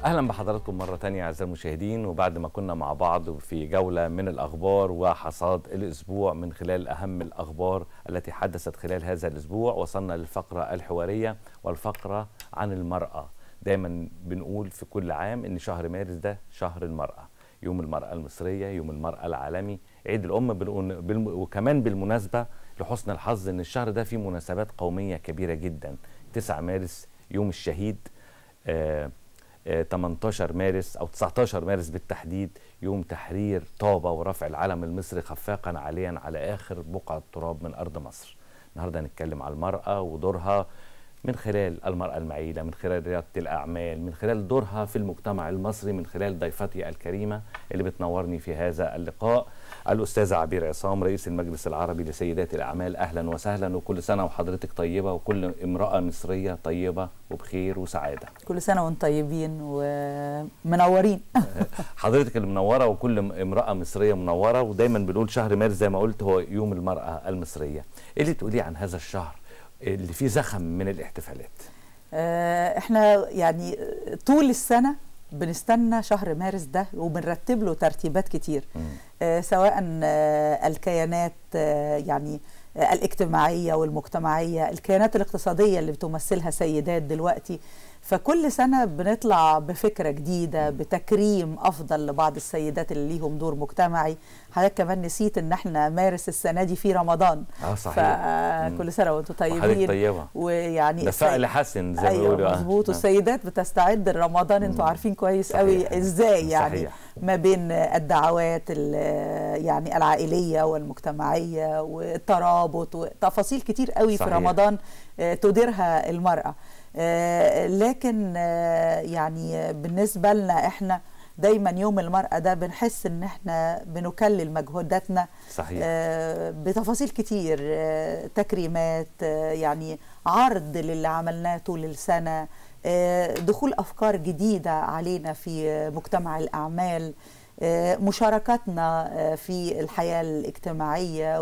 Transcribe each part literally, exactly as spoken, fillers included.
أهلا بحضراتكم مرة تانية أعزائي المشاهدين. وبعد ما كنا مع بعض في جولة من الأخبار وحصاد الأسبوع من خلال أهم الأخبار التي حدثت خلال هذا الأسبوع، وصلنا للفقرة الحوارية والفقرة عن المرأة. دايما بنقول في كل عام إن شهر مارس ده شهر المرأة، يوم المرأة المصرية، يوم المرأة العالمي، عيد الأم، بالم... وكمان بالمناسبة لحسن الحظ إن الشهر ده فيه مناسبات قومية كبيرة جدا. تسعة مارس يوم الشهيد، آه ثمانية عشر مارس أو تسعة عشر مارس بالتحديد يوم تحرير طابة ورفع العلم المصري خفاقا عاليا على آخر بقعة تراب من أرض مصر. النهارده هنتكلم على المرأة ودورها من خلال المرأة المعيلة، من خلال ريادة الأعمال، من خلال دورها في المجتمع المصري، من خلال ضيفتي الكريمة اللي بتنورني في هذا اللقاء، الأستاذة عبير عصام، رئيس المجلس العربي لسيدات الأعمال. أهلا وسهلا، وكل سنة وحضرتك طيبة، وكل امرأة مصرية طيبة وبخير وسعادة. كل سنة وانتم طيبين ومنورين. حضرتك اللي منورة، وكل امرأة مصرية منورة. ودايما بنقول شهر مارس زي ما قلت هو يوم المرأة المصرية. إيه اللي تقوليه عن هذا الشهر اللي فيه زخم من الاحتفالات؟ آه احنا يعني طول السنة بنستنى شهر مارس ده وبنرتب له ترتيبات كتير، آه سواء آه الكيانات آه يعني آه الاجتماعية والمجتمعية، الكيانات الاقتصادية اللي بتمثلها سيدات دلوقتي. فكل سنة بنطلع بفكرة جديدة بتكريم أفضل لبعض السيدات اللي ليهم دور مجتمعي. حضرتك كمان نسيت إن احنا مارس السنة دي في رمضان. اه صحيح. فكل سنة وانتم طيبين. وحضرتك طيبة. ويعني ده فعل حسن زي ما أيوة بيقولوا. مظبوط. والسيدات بتستعد لرمضان، انتوا عارفين كويس قوي ازاي يعني صحيح. ما بين الدعوات يعني العائلية والمجتمعية والترابط وتفاصيل كتير قوي صحيح. في رمضان تديرها المرأة. آه لكن آه يعني بالنسبة لنا احنا دايما يوم المرأة ده بنحس ان احنا بنكلل مجهوداتنا صحيح. آه بتفاصيل كتير، آه تكريمات، آه يعني عرض للي عملناه طول السنة، آه دخول افكار جديدة علينا في مجتمع الاعمال، آه مشاركتنا آه في الحياة الاجتماعية،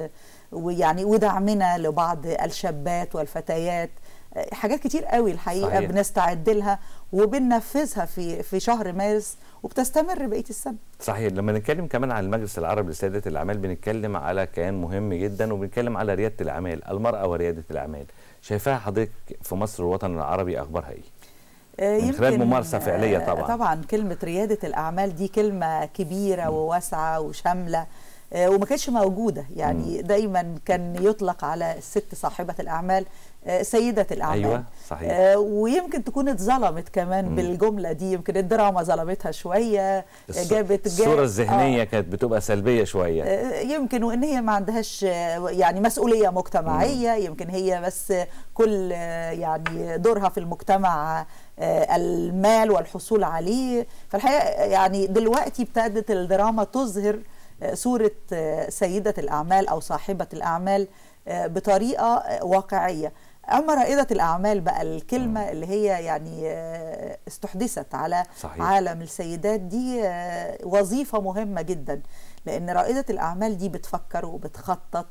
ويعني ودعمنا لبعض الشابات والفتيات. حاجات كتير قوي الحقيقه صحيح. بنستعد لها وبننفذها في في شهر مارس وبتستمر بقيه السنه. صحيح. لما نتكلم كمان عن المجلس العربي لسيدات الاعمال بنتكلم على كيان مهم جدا، وبنتكلم على رياده الاعمال، المراه ورياده الاعمال. شايفاها حضرتك في مصر والوطن العربي اخبارها ايه؟ من خلال ممارسه فعليه طبعا. طبعا كلمه رياده الاعمال دي كلمه كبيره وواسعه وشامله، وما كانتش موجوده يعني. م. دايما كان يطلق على الست صاحبه الاعمال سيدة الأعمال. أيوة صحيح. آه ويمكن تكون اتظلمت كمان مم. بالجملة دي، يمكن الدراما ظلمتها شوية، جابت الصورة الذهنية آه كانت بتبقى سلبية شوية. آه يمكن، وإن هي ما عندهاش يعني مسؤولية مجتمعية. مم. يمكن هي بس كل يعني دورها في المجتمع آه المال والحصول عليه. فالحقيقة يعني دلوقتي ابتدت الدراما تظهر آه صورة آه سيدة الأعمال أو صاحبة الأعمال آه بطريقة آه واقعية. أما رائدة الأعمال بقى الكلمة م. اللي هي يعني استحدثت على صحيح. عالم السيدات دي وظيفة مهمة جدا، لأن رائدة الأعمال دي بتفكر وبتخطط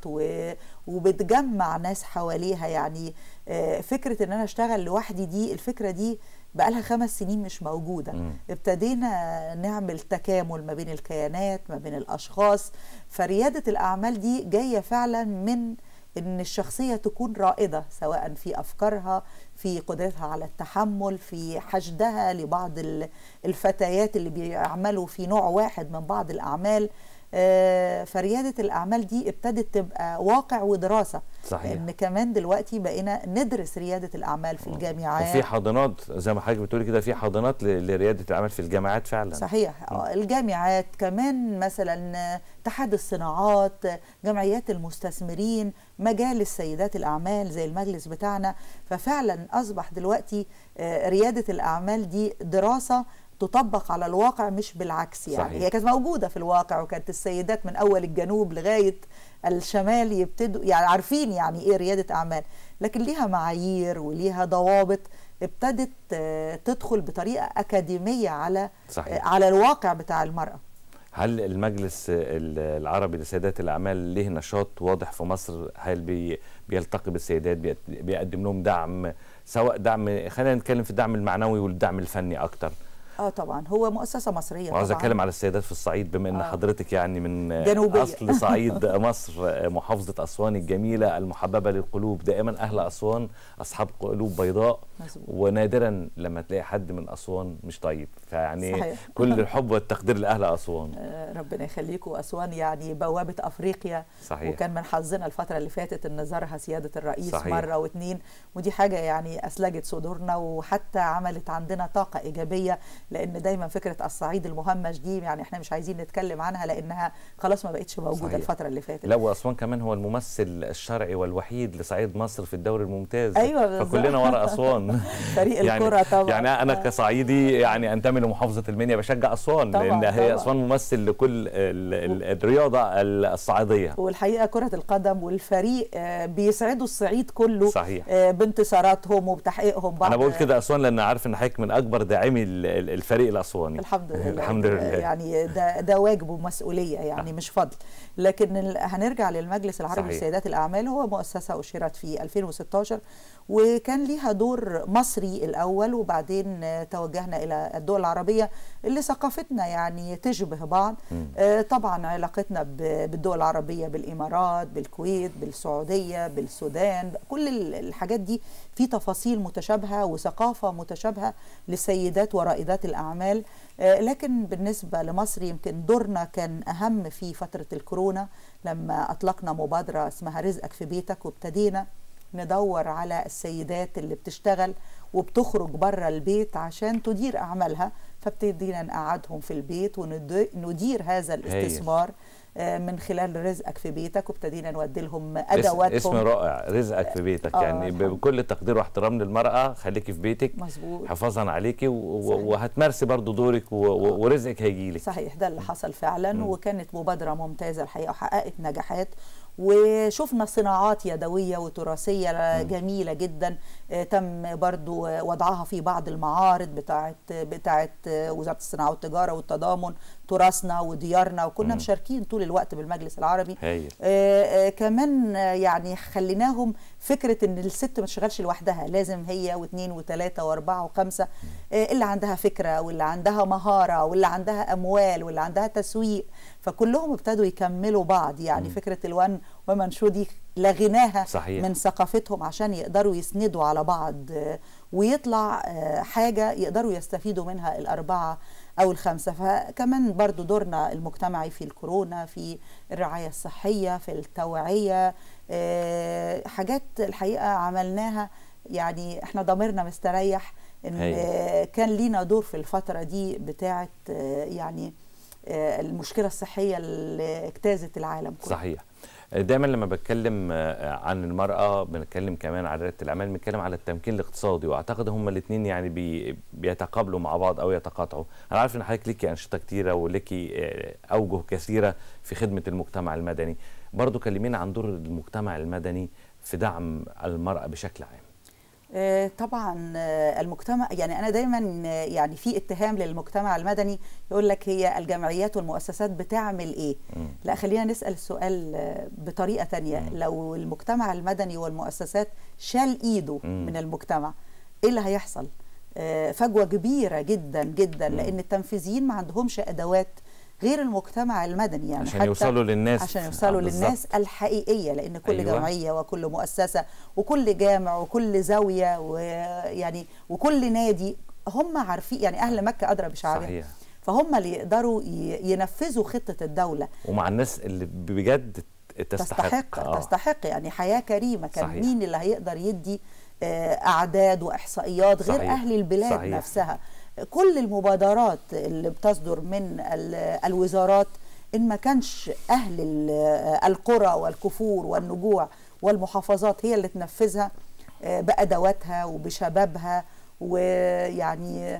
وبتجمع ناس حواليها. يعني فكرة إن أنا أشتغل لوحدي دي، الفكرة دي بقى لها خمس سنين مش موجودة. م. ابتدينا نعمل تكامل ما بين الكيانات، ما بين الأشخاص. فريادة الأعمال دي جاية فعلا من إن الشخصية تكون رائدة، سواء في أفكارها، في قدرتها على التحمل، في حشدها لبعض الفتيات اللي بيعملوا في نوع واحد من بعض الأعمال. فريادة الأعمال دي ابتدت تبقى واقع ودراسة صحيح. لأن كمان دلوقتي بقينا ندرس ريادة الأعمال في الجامعات، وفي حاضنات زي ما حضرتك بتقولي كده، في حاضنات لريادة الأعمال في الجامعات فعلا صحيح. م. الجامعات كمان، مثلا اتحاد الصناعات، جمعيات المستثمرين، مجالس سيدات الأعمال زي المجلس بتاعنا. ففعلا أصبح دلوقتي ريادة الأعمال دي دراسة تطبق على الواقع مش بالعكس. يعني صحيح. هي كانت موجودة في الواقع، وكانت السيدات من أول الجنوب لغاية الشمال يبتدوا يعني عارفين يعني إيه ريادة أعمال، لكن ليها معايير وليها ضوابط ابتدت تدخل بطريقة أكاديمية على صحيح. على الواقع بتاع المرأة. هل المجلس العربي لسيدات الأعمال له نشاط واضح في مصر؟ هل بي بيلتقي بالسيدات، بيقدم لهم دعم، سواء دعم، خلينا نتكلم في الدعم المعنوي والدعم الفني أكتر، اه طبعا هو مؤسسه مصريه. وعاوز اتكلم على السيدات في الصعيد، بما ان آه. حضرتك يعني من جنوبية. اصل صعيد مصر، محافظه اسوان الجميله المحببه للقلوب. دائما اهل اسوان اصحاب قلوب بيضاء، مزبوط. ونادرا لما تلاقي حد من اسوان مش طيب، فيعني صحيح. كل الحب والتقدير لاهل اسوان. آه ربنا يخليكم. اسوان يعني بوابه افريقيا، صحيح. وكان من حظنا الفتره اللي فاتت ان زارها سياده الرئيس صحيح. مره واثنين، ودي حاجه يعني اسلجت صدورنا، وحتى عملت عندنا طاقه ايجابيه، لان دايما فكره الصعيد المهمش دي يعني احنا مش عايزين نتكلم عنها لانها خلاص ما بقتش موجوده صحيح. الفتره اللي فاتت. لا، واسوان كمان هو الممثل الشرعي والوحيد لصعيد مصر في الدوري الممتاز. ايوه بالظبط. فكلنا ورا اسوان. فريق يعني الكره طبعا. يعني انا كصعيدي يعني انتمي لمحافظه المنيا، بشجع اسوان طبعًا لان هي طبعًا. اسوان ممثل لكل الرياضه الصعيديه. والحقيقه كره القدم والفريق بيسعدوا الصعيد كله صحيح. بانتصاراتهم وبتحقيقهم بعض. انا بقول كده اسوان لان عارف ان حضرتك من اكبر داعمي الفريق الاسواني. الحمد لله. الحمد لله. يعني ده ده واجب ومسؤوليه يعني مش فضل. لكن هنرجع للمجلس العربي لسيدات الاعمال، هو مؤسسه اشيرت في ألفين وستاشر، وكان ليها دور مصري الاول، وبعدين توجهنا الى الدول العربيه اللي ثقافتنا يعني تشبه بعض. م. طبعا علاقتنا بالدول العربيه، بالامارات، بالكويت، بالسعوديه، بالسودان، كل الحاجات دي في تفاصيل متشابهه وثقافه متشابهه للسيدات ورائدات الاعمال. لكن بالنسبه لمصر يمكن دورنا كان اهم في فتره الكورونا، لما اطلقنا مبادره اسمها رزقك في بيتك، وابتدينا ندور على السيدات اللي بتشتغل وبتخرج بره البيت عشان تدير أعمالها، فابتدينا نقعدهم في البيت وندير هذا الاستثمار من خلال رزقك في بيتك، وابتدينا نودي لهم ادواتهم. اسم رائع، رزقك في بيتك. آه يعني بكل تقدير واحترام للمراه، خليكي في بيتك مظبوط، حفاظا عليكي وهتمارسي برضو دورك ورزقك هيجي لك. صحيح، ده اللي حصل فعلا. م. وكانت مبادره ممتازه الحقيقه وحققت نجاحات، وشفنا صناعات يدويه وتراثيه م. جميله جدا تم برضو وضعها في بعض المعارض بتاعه بتاعه وزاره الصناعه والتجاره والتضامن، تراثنا وديارنا، وكنا م. مشاركين طول الوقت بالمجلس العربي. آه آه كمان يعني خليناهم فكره ان الست ما تشتغلش لوحدها، لازم هي واثنين وثلاثه واربعه وخمسه، آه اللي عندها فكره واللي عندها مهاره واللي عندها اموال واللي عندها تسويق، فكلهم ابتدوا يكملوا بعض. يعني م. فكره الوان ومن شو دي لغيناها صحيح. من ثقافتهم عشان يقدروا يسندوا على بعض، ويطلع حاجه يقدروا يستفيدوا منها الاربعه أو الخمسة. فكمان برضو دورنا المجتمعي في الكورونا، في الرعاية الصحية، في التوعية، أه حاجات الحقيقة عملناها يعني احنا ضميرنا مستريح ان هي. كان لينا دور في الفترة دي بتاعة يعني المشكلة الصحية اللي اجتازت العالم كله. صحيح. دايما لما بتكلم عن المرأة بنتكلم كمان على ريادة الأعمال، بنتكلم على التمكين الاقتصادي، واعتقد هما الاثنين يعني بي بيتقابلوا مع بعض او يتقاطعوا. انا عارف ان حضرتك ليكي انشطة كتيرة وليكي اوجه كثيرة في خدمة المجتمع المدني، برضو كلمينا عن دور المجتمع المدني في دعم المرأة بشكل عام. طبعا المجتمع يعني انا دايما يعني في اتهام للمجتمع المدني، يقول لك هي الجمعيات والمؤسسات بتعمل ايه؟ م. لا، خلينا نسال السؤال بطريقه تانية. م. لو المجتمع المدني والمؤسسات شال ايده م. من المجتمع، ايه اللي هيحصل؟ فجوه كبيره جدا جدا، م. لان التنفيذيين ما عندهمش ادوات غير المجتمع المدني، يعني عشان يوصلوا للناس عشان يوصلوا للناس الحقيقيه، لان كل أيوة. جمعيه وكل مؤسسه وكل جامع وكل زاويه ويعني وكل نادي هم عارفين، يعني اهل مكه ادرى بشعبها، فهم اللي يقدروا ينفذوا خطه الدوله ومع الناس اللي بجد تستحق تستحق, آه. تستحق يعني حياه كريمه. كان صحيح. مين اللي هيقدر يدي اعداد واحصائيات غير صحيح. اهل البلاد صحيح. نفسها. كل المبادرات اللي بتصدر من الوزارات إن ما كانش أهل القرى والكفور والنجوع والمحافظات هي اللي تنفذها بأدواتها وبشبابها ويعني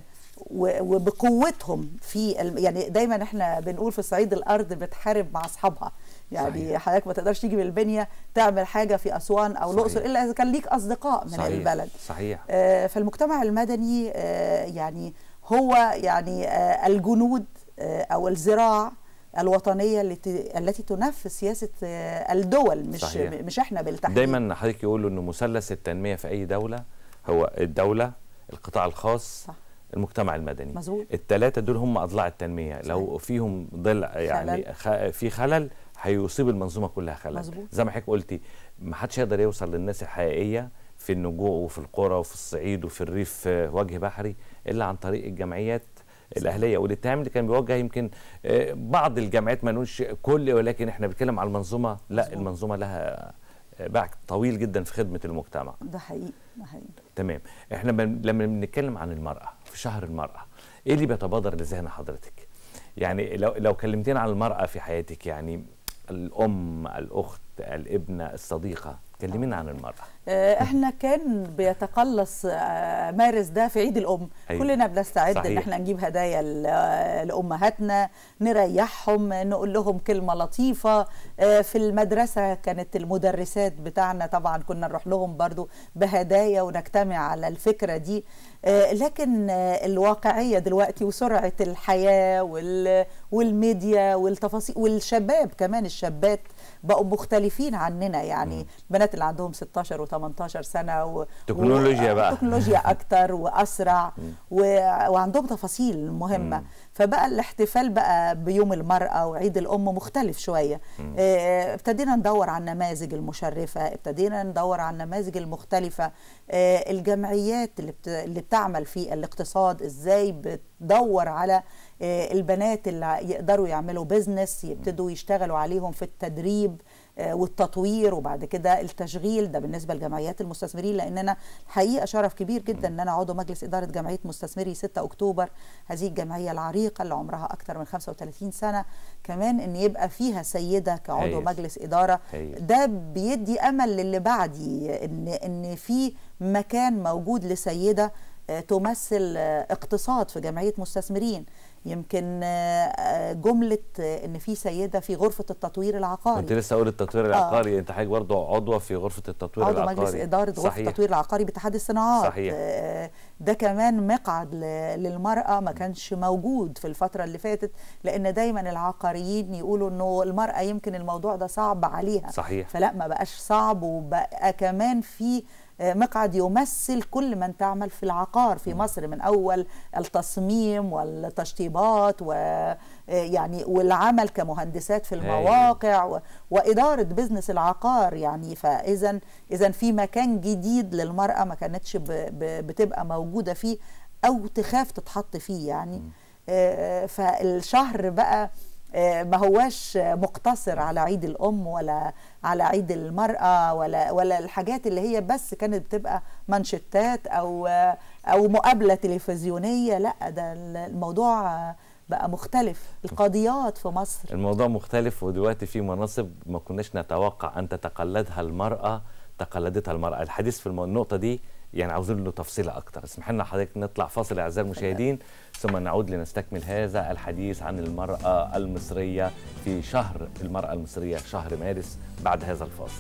وبقوتهم في يعني دايما احنا بنقول في الصعيد الأرض بتحارب مع أصحابها، يعني حضرتك ما تقدرش تيجي من البنية تعمل حاجة في أسوان أو الأقصر إلا إذا كان ليك أصدقاء من صحيح. البلد. صحيح. آه فالمجتمع المدني آه يعني هو يعني آه الجنود آه أو الذراع الوطنية التي التي تنفذ سياسة آه الدول، مش صحيح. مش احنا بالتحديد. دايما حضرتك يقولوا إنه مثلث التنمية في أي دولة هو الدولة، القطاع الخاص، صح. المجتمع المدني. مظبوط. الثلاثه دول هم اضلاع التنميه. صحيح. لو فيهم ضلع يعني خلل. في خلل هيصيب المنظومه كلها خلل. مظبوط. زي ما حضرتك قلتي ما حدش يقدر يوصل للناس الحقيقيه في النجوع وفي القرى وفي الصعيد وفي الريف وجه بحري الا عن طريق الجمعيات الاهليه. والاتهام اللي كان بيوجه يمكن بعض الجمعيات ما نقولش كل، ولكن احنا بنتكلم على المنظومه. لا مظبوط. المنظومه لها باع طويل جدا في خدمه المجتمع. ده حقيقي ده حقيقي. تمام. احنا لما بنتكلم عن المراه في شهر المراه ايه اللي بيتبادر لذهن حضرتك؟ يعني لو لو كلمتين عن المراه في حياتك، يعني الام، الاخت، الابنه، الصديقه، كلمينا عن المرأة. احنا كان بيتقلص مارس ده في عيد الام. أيوة. كلنا بنستعد صحيح. ان احنا نجيب هدايا لامهاتنا، نريحهم، نقول لهم كلمه لطيفه. في المدرسه كانت المدرسات بتاعنا طبعا كنا نروح لهم برضو بهدايا ونجتمع على الفكره دي. لكن الواقعيه دلوقتي وسرعه الحياه والميديا والتفاصيل والشباب كمان، الشابات بقوا مختلفين عننا. يعني م. البنات اللي عندهم ستاشر وتمنتاشر سنه و... تكنولوجيا و... بقى تكنولوجيا اكتر واسرع و... وعندهم تفاصيل مهمه. م. فبقى الاحتفال بقى بيوم المرأة وعيد الأم مختلف شوية. اه ابتدينا ندور على النماذج المشرفة، ابتدينا ندور على النماذج المختلفة. اه الجمعيات اللي, بت... اللي بتعمل في الاقتصاد ازاي بتدور على اه البنات اللي يقدروا يعملوا بيزنس، يبتدوا يشتغلوا عليهم في التدريب والتطوير وبعد كده التشغيل. ده بالنسبه لجمعيات المستثمرين، لان انا الحقيقه شرف كبير جدا ان انا عضو مجلس اداره جمعيه مستثمري ستة أكتوبر، هذه الجمعيه العريقه اللي عمرها اكثر من خمسة وثلاثين سنه. كمان ان يبقى فيها سيده كعضو هيس. مجلس اداره هيس. ده بيدي امل للي بعدي ان ان في مكان موجود لسيده تمثل اقتصاد في جمعيه مستثمرين. يمكن جمله ان في سيده في غرفه التطوير العقاري. كنت لسه اقول التطوير العقاري. آه. انت حضرتك برضه عضوه في غرفه التطوير عضو العقاري، عضو مجلس اداره غرفه التطوير العقاري باتحاد الصناعات. صحيح. ده كمان مقعد للمراه ما كانش موجود في الفتره اللي فاتت، لان دايما العقاريين يقولوا انه المراه يمكن الموضوع ده صعب عليها. صحيح. فلا، ما بقاش صعب، وبقى كمان في مقعد يمثل كل من تعمل في العقار في مصر، من اول التصميم والتشطيبات ويعني والعمل كمهندسات في المواقع واداره بزنس العقار. يعني فاذا اذا في مكان جديد للمراه ما كانتش بتبقى موجوده فيه او تخاف تتحط فيه. يعني فالشهر بقى ما هواش مقتصر على عيد الأم ولا على عيد المرأة ولا ولا الحاجات اللي هي بس كانت بتبقى منشطات أو أو مقابلة تلفزيونية. لا، ده الموضوع بقى مختلف. القضيات في مصر الموضوع مختلف، ودلوقتي في مناصب ما كناش نتوقع أن تتقلدها المرأة تقلدتها المرأة. الحديث في النقطة دي يعني عاوزين له تفصيلة أكتر. اسمح لنا حضرتك نطلع فاصل أعزائي المشاهدين، ثم نعود لنستكمل هذا الحديث عن المرأة المصرية في شهر المرأة المصرية، شهر مارس، بعد هذا الفاصل.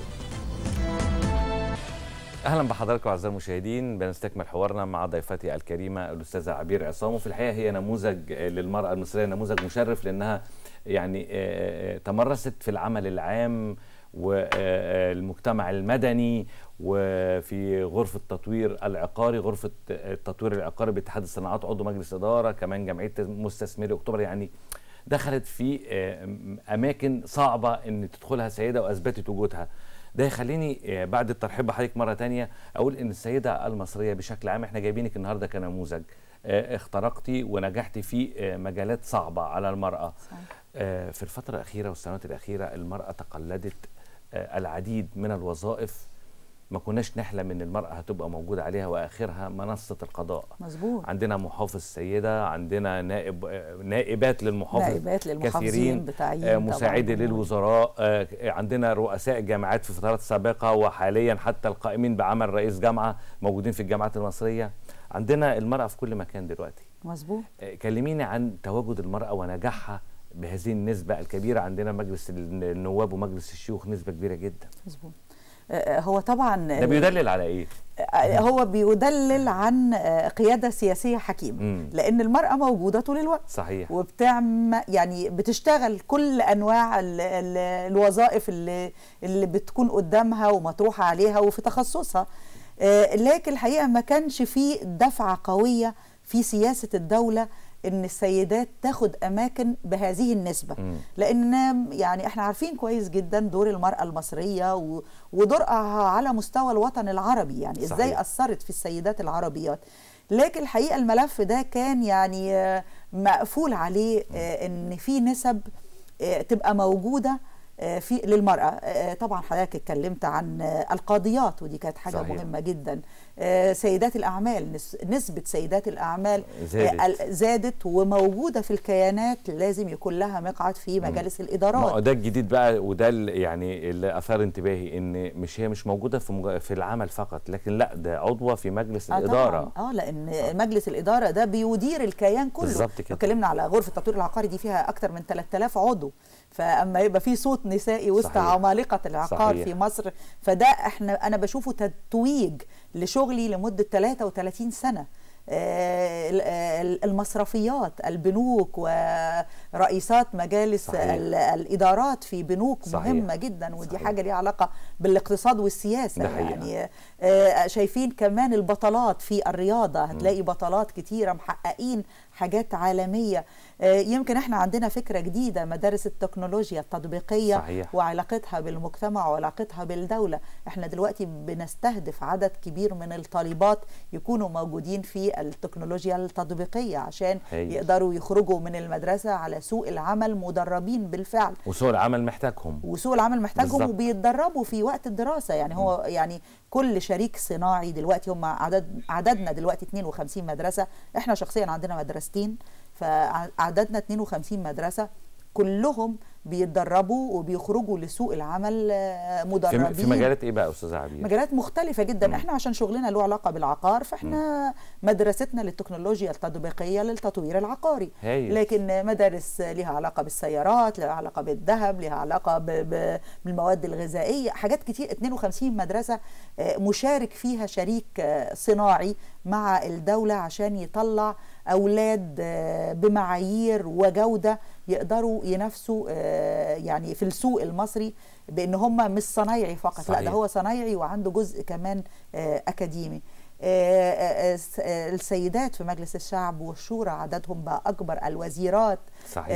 أهلا بحضراتكم أعزائي المشاهدين. بنستكمل حوارنا مع ضيفتي الكريمة الأستاذة عبير عصام. وفي الحقيقة هي نموذج للمرأة المصرية، نموذج مشرف، لأنها يعني تمرست في العمل العام والمجتمع المدني وفي غرفة التطوير العقاري، غرفة التطوير العقاري باتحاد الصناعات، عضو مجلس إدارة، كمان جمعية مستثمري أكتوبر. يعني دخلت في أماكن صعبة إن تدخلها سيدة وأثبتت وجودها. ده يخليني بعد الترحيب بحضرتك مرة تانية أقول إن السيدة المصرية بشكل عام إحنا جايبينك النهاردة كنموذج. اخترقتي ونجحتي في مجالات صعبة على المرأة. صحيح. في الفترة الأخيرة والسنوات الأخيرة المرأة تقلدت العديد من الوظائف ما كناش نحلم ان المرأة هتبقى موجودة عليها، واخرها منصة القضاء. مظبوط. عندنا محافظ سيدة، عندنا نائب نائبات للمحافظ، نائبات للمحافظين بتاعين، مساعدة للوزراء، عندنا رؤساء جامعات في فترات سابقة، وحاليا حتى القائمين بعمل رئيس جامعة موجودين في الجامعات المصرية. عندنا المرأة في كل مكان دلوقتي. مظبوط. كلميني عن تواجد المرأة ونجاحها بهذه النسبة الكبيرة. عندنا مجلس النواب ومجلس الشيوخ نسبة كبيرة جدا. مظبوط. هو طبعا ده بيدلل على ايه؟ هو بيدلل عن قيادة سياسية حكيمة. مم. لأن المرأة موجودة طول الوقت. صحيح. وبتعمل يعني بتشتغل كل أنواع ال ال الوظائف اللي اللي بتكون قدامها ومطروحة عليها وفي تخصصها. لكن الحقيقة ما كانش فيه دفعة قوية في سياسة الدولة ان السيدات تاخد اماكن بهذه النسبه. م. لان يعني احنا عارفين كويس جدا دور المراه المصريه ودورها على مستوى الوطن العربي، يعني صحيح. ازاي اثرت في السيدات العربيات. لكن الحقيقه الملف ده كان يعني مقفول عليه ان في نسب تبقى موجوده في للمرأة. طبعا حضرتك اتكلمت عن القاضيات ودي كانت حاجة صحيح. مهمة جدا. سيدات الأعمال، نسبة سيدات الأعمال زادت, زادت وموجودة في الكيانات، لازم يكون لها مقعد في مجالس الإدارات. ما ده الجديد بقى، وده يعني اللي أثار انتباهي، إن مش هي مش موجودة في في العمل فقط، لكن لا ده عضوة في مجلس آه الإدارة. اه لأن آه. مجلس الإدارة ده بيدير الكيان كله. بالظبط كده. اتكلمنا على غرفة التطوير العقاري دي فيها أكثر من ثلاثة آلاف عضو، فاما يبقى في صوت نسائي وسط عمالقه العقار صحيح. في مصر، فده احنا انا بشوفه تتويج لشغلي لمده ثلاثة وثلاثين سنه. المصرفيات، البنوك ورئيسات مجالس صحيح. الادارات في بنوك صحيح. مهمه جدا، ودي صحيح. حاجه ليها علاقه بالاقتصاد والسياسه. يعني شايفين كمان البطلات في الرياضه، هتلاقي بطلات كتيره محققين حاجات عالميه. يمكن احنا عندنا فكره جديده، مدارس التكنولوجيا التطبيقيه صحيح. وعلاقتها بالمجتمع وعلاقتها بالدوله. احنا دلوقتي بنستهدف عدد كبير من الطالبات يكونوا موجودين في التكنولوجيا التطبيقيه عشان هي. يقدروا يخرجوا من المدرسه على سوق العمل مدربين بالفعل، وسوق العمل محتاجهم وسوق العمل محتاجهم بالزبط. وبيتدربوا في وقت الدراسه. يعني هو م. يعني كل شريك صناعي دلوقتي، هم عدد عددنا دلوقتي اثنين وخمسين مدرسه، احنا شخصيا عندنا مدرستين، فعددنا اثنين وخمسين مدرسه كلهم بيتدربوا وبيخرجوا لسوق العمل مدربين. في مجالات ايه بقى استاذه عبير؟ مجالات مختلفه جدا. م. احنا عشان شغلنا له علاقه بالعقار، فاحنا م. مدرستنا للتكنولوجيا التطبيقيه للتطوير العقاري. هي. لكن مدارس لها علاقه بالسيارات، لها علاقه بالذهب، لها علاقه بالمواد الغذائيه، حاجات كتير. اثنين وخمسين مدرسه مشارك فيها شريك صناعي مع الدوله عشان يطلع اولاد بمعايير وجوده يقدروا ينافسوا يعني في السوق المصري، بان هم مش صنايعي فقط صحيح. لا ده هو صنايعي وعنده جزء كمان اكاديمي. السيدات في مجلس الشعب والشورى عددهم بقى اكبر، الوزيرات صحيح.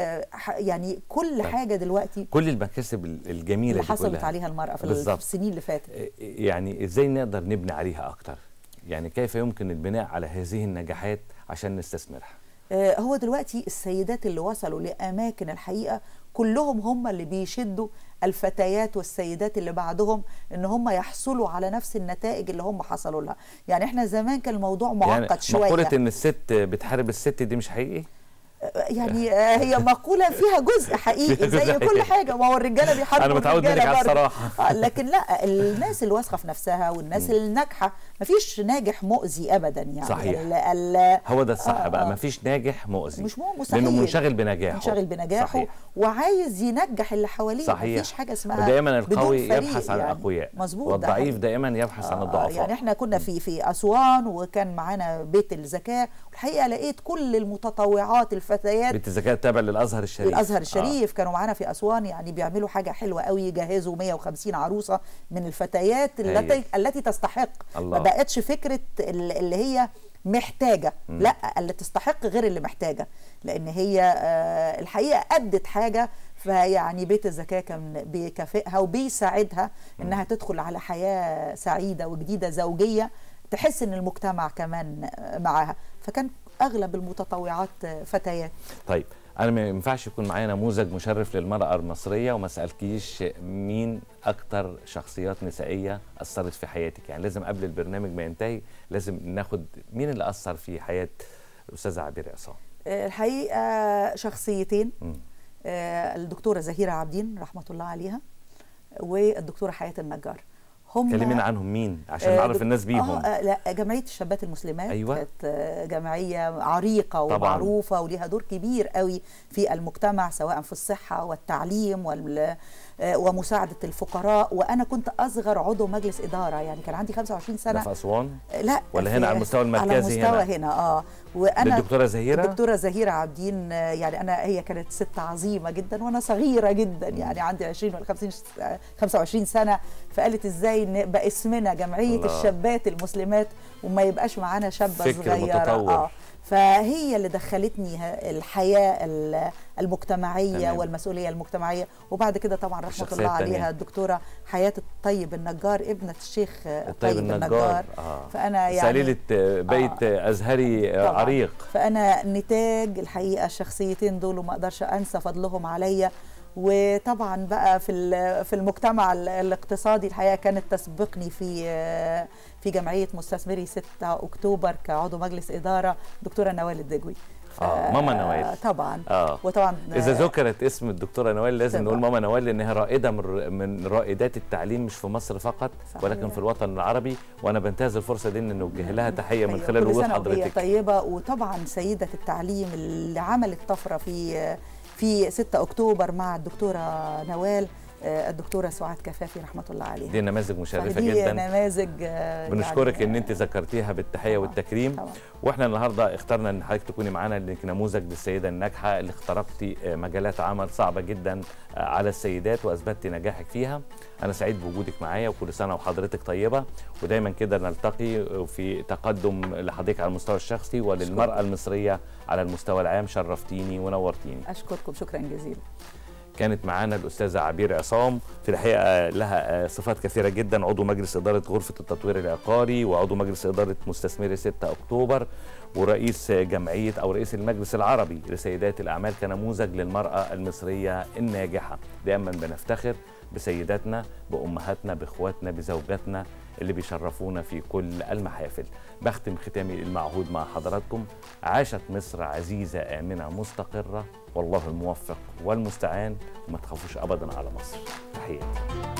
يعني كل طيب. حاجه دلوقتي، كل المكاسب الجميله اللي حصلت عليها المراه في بالزبط. السنين اللي فاتت، يعني ازاي نقدر نبني عليها اكتر؟ يعني كيف يمكن البناء على هذه النجاحات عشان نستثمرها؟ هو دلوقتي السيدات اللي وصلوا لأماكن الحقيقة كلهم هم اللي بيشدوا الفتيات والسيدات اللي بعدهم ان هم يحصلوا على نفس النتائج اللي هم حصلوا لها. يعني احنا زمان كان الموضوع معقد يعني شوية. مقولة ان الست بتحارب الست دي مش حقيقي؟ يعني هي مقولة فيها جزء حقيقي زي كل حاجة، ما هو الرجالة بيحاربوا أنا متعود منك على الصراحة. لكن لا، الناس اللي واثقة في نفسها والناس الناجحة، مفيش ناجح مؤذي أبدا. يعني صحيح. ال ال هو ده الصح آه بقى، مفيش ناجح مؤذي، مش مستحيل، لأنه منشغل بنجاحه منشغل بنجاحه صحيح. وعايز ينجح اللي حواليه. صحيح. مفيش حاجة اسمها ودائما القوي يبحث عن الأقوياء، مظبوط، والضعيف دائما يبحث آه عن الضعفاء. يعني احنا كنا في في أسوان وكان معانا بيت الزكاة، والحقيقة لقيت كل المتطوعات الفتيات. بيت الزكاة تابع للازهر الشريف. الازهر الشريف آه. كانوا معانا في اسوان، يعني بيعملوا حاجه حلوه قوي، يجهزوا مئة وخمسين عروسه من الفتيات التي التي تستحق. الله. ما بقتش فكره اللي هي محتاجه، م. لا اللي تستحق غير اللي محتاجه، لان هي آه الحقيقه ادت حاجه. فيعني بيت الزكاه كان بيكافئها وبيساعدها م. انها تدخل على حياه سعيده وجديده زوجيه، تحس ان المجتمع كمان معاها. فكان اغلب المتطوعات فتيات. طيب انا ما ينفعش يكون معايا نموذج مشرف للمراه المصريه وما اسالكيش مين اكتر شخصيات نسائيه اثرت في حياتك. يعني لازم قبل البرنامج ما ينتهي لازم ناخد مين اللي اثر في حياه الاستاذه عبير عصام. الحقيقه شخصيتين، م. الدكتوره زهيره عابدين رحمه الله عليها، والدكتوره حياه النجار. هم كلمينا عنهم مين عشان نعرف الناس بيهم. آه لا جمعيه الشابات المسلمات. أيوة. كانت جمعيه عريقه ومعروفه وليها دور كبير قوي في المجتمع، سواء في الصحه والتعليم وال ومساعدة الفقراء. وأنا كنت أصغر عضو مجلس إدارة، يعني كان عندي خمسة وعشرين سنة. ده في أسوان؟ لا، ولا هنا على المستوى المركزي؟ على المستوى هنا, هنا اه وانا الدكتوره زهيره الدكتوره زهيره عابدين. يعني انا هي كانت ست عظيمه جدا وانا صغيره جدا، يعني عندي عشرين ولا خمسة وعشرين سنه، فقالت ازاي نبقى اسمنا جمعيه الله. الشابات المسلمات وما يبقاش معانا شابه فكر صغيره. متطور. اه فهي اللي دخلتني الحياه المجتمعيه تمام. والمسؤوليه المجتمعيه. وبعد كده طبعا رحمه الله عليها الدكتوره حياه الطيب النجار، ابنه الشيخ الطيب النجار, النجار. آه. فانا يعني سليله بيت آه. ازهري طبعاً. عريق. فانا نتاج الحقيقه الشخصيتين دول وما اقدرش انسى فضلهم عليا. وطبعا بقى في في المجتمع الاقتصادي الحقيقه كانت تسبقني في في جمعيه مستثمري ستة أكتوبر كعضو مجلس اداره دكتوره نوال الدجوي. اه ماما نوال طبعا. اه وطبعا اذا ذكرت اسم الدكتوره نوال لازم طبعا. نقول ماما نوال، لانها رائده من من رائدات التعليم مش في مصر فقط صحيح. ولكن في الوطن العربي، وانا بنتهز الفرصه دي ان نوجه لها تحيه من خلال وجود حضرتك. طيبه. وطبعا سيده التعليم اللي عملت طفره في في ستة أكتوبر مع الدكتوره نوال، الدكتوره سعاد كفافي رحمه الله عليها. دي نماذج مشرفه دي جدا، نماذج بنشكرك يعني ان انت ذكرتيها بالتحيه طبعا. والتكريم طبعا. واحنا النهارده اخترنا ان حضرتك تكوني معانا لانك نموذج للسيده الناجحه اللي اخترقتي مجالات عمل صعبه جدا على السيدات واثبتي نجاحك فيها. انا سعيد بوجودك معايا وكل سنه وحضرتك طيبه، ودايما كده نلتقي في تقدم لحضرتك على المستوى الشخصي وللمراه المصريه على المستوى العام. شرفتيني ونورتيني. اشكركم شكرا جزيلا. كانت معانا الأستاذة عبير عصام، في الحقيقة لها صفات كثيرة جدا، عضو مجلس إدارة غرفة التطوير العقاري، وعضو مجلس إدارة مستثمري ستة أكتوبر، ورئيس جمعية أو رئيس المجلس العربي لسيدات الأعمال، كنموذج للمرأة المصرية الناجحة. دائما بنفتخر بسيداتنا، بأمهاتنا، بإخواتنا، بزوجاتنا اللي بيشرفونا في كل المحافل. بختم ختامي المعهود مع حضراتكم: عاشت مصر عزيزة آمنة مستقرة، والله الموفق والمستعان، وما تخافوش أبدا على مصر. تحياتي.